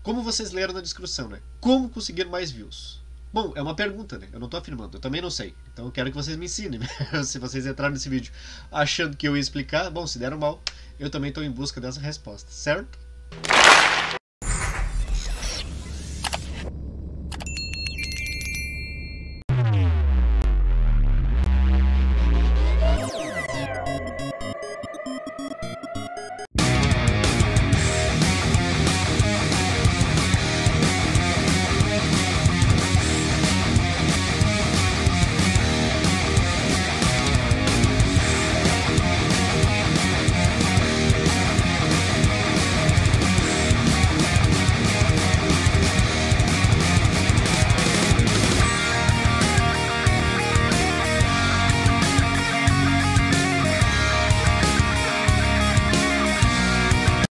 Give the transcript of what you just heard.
Como vocês leram na descrição, né? Como conseguir mais views? Bom, é uma pergunta, né? Eu não tô afirmando, eu também não sei. Então eu quero que vocês me ensinem, né? Se vocês entraram nesse vídeo achando que eu ia explicar, bom, se deram mal, eu também tô em busca dessa resposta, certo?